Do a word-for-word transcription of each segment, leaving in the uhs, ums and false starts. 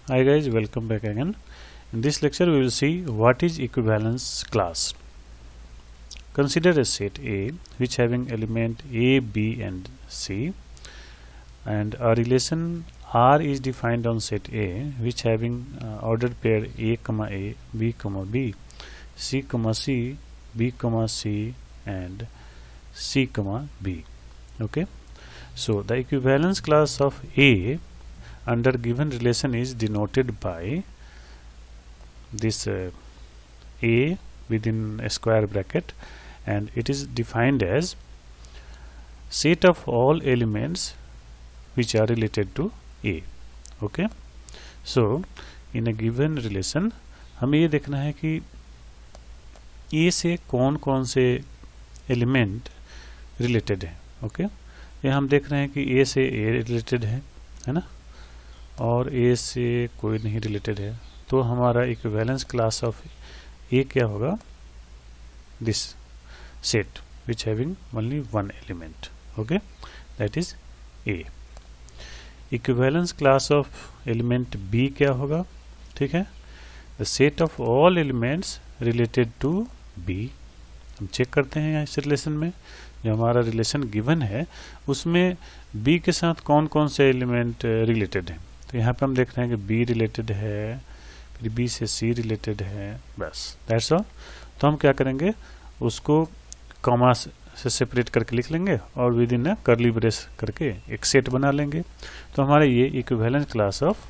Hi guys, welcome back again. In this lecture we will see what is equivalence class. Consider a set A which having element A, B and C, and a relation R is defined on set A which having uh, ordered pair A comma A, B comma B, C comma C, B comma C and C comma B. Okay, so the equivalence class of A under given relation is denoted by this uh, A within a square bracket, and it is defined as set of all elements which are related to A. Okay, so in a given relation हमें ये देखना है कि A से कौन कौन से element related है. ओके, ये हम देख रहे हैं कि A से A रिलेटेड है है ना, और A से कोई नहीं रिलेटेड है, तो हमारा इक्विवेलेंस क्लास ऑफ A क्या होगा? This set which having only one element. Okay, that is A. Equivalence class of element B क्या होगा? ठीक है, the set of all elements related to B. हम चेक करते हैं इस रिलेशन में, जो हमारा रिलेशन गिवन है उसमें B के साथ कौन कौन से एलिमेंट रिलेटेड हैं. तो यहाँ पे हम देख रहे हैं कि B रिलेटेड है, फिर B से C रिलेटेड है, बस दैट्स ऑल. तो हम क्या करेंगे, उसको कॉमा से सेपरेट करके लिख लेंगे और विद इन कर्ली ब्रेस करके एक सेट बना लेंगे. तो हमारा ये इक्विवेलेंस क्लास ऑफ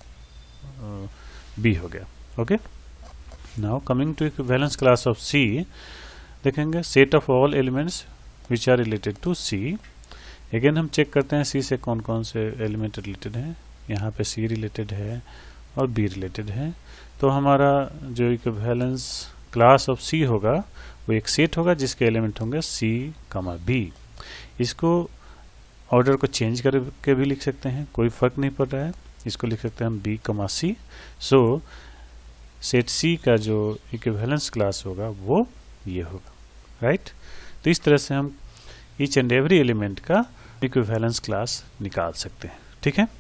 B हो गया. Okay, now coming to equivalence class of C, देखेंगे set of all elements which are related to C. Again हम चेक करते हैं C से कौन कौन से एलिमेंट रिलेटेड हैं. यहाँ पे C रिलेटेड है और B रिलेटेड है. तो हमारा जो इक्विवेलेंस क्लास ऑफ C होगा वो एक सेट होगा जिसके एलिमेंट होंगे C कमा B. इसको ऑर्डर को चेंज करके भी लिख सकते हैं, कोई फर्क नहीं पड़ रहा है. इसको लिख सकते हैं हम B कमा C. सो सेट C का जो इक्विवेलेंस क्लास होगा वो ये होगा. राइट, तो इस तरह से हम ईच एंड एवरी एलिमेंट का इक्विवेलेंस क्लास निकाल सकते हैं. ठीक है,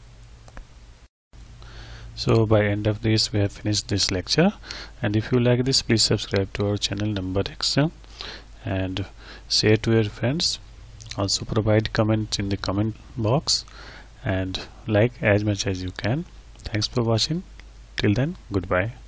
so by end of this we have finished this lecture, and if you like this please subscribe to our channel Number X and share to your friends. Also provide comments in the comment box and like as much as you can. Thanks for watching. Till then, goodbye.